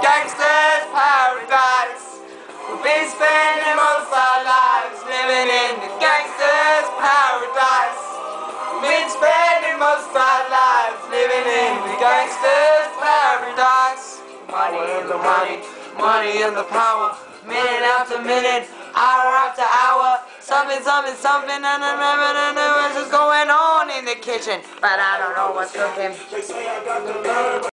gangster's paradise. We've been spending most of our lives living in the gangster's paradise. We've been spending most of our lives living in the gangster's paradise. Money and the money, money and the power. Minute after minute, hour after hour. Something, and I never know what's going on in the kitchen, but I don't know what's cooking.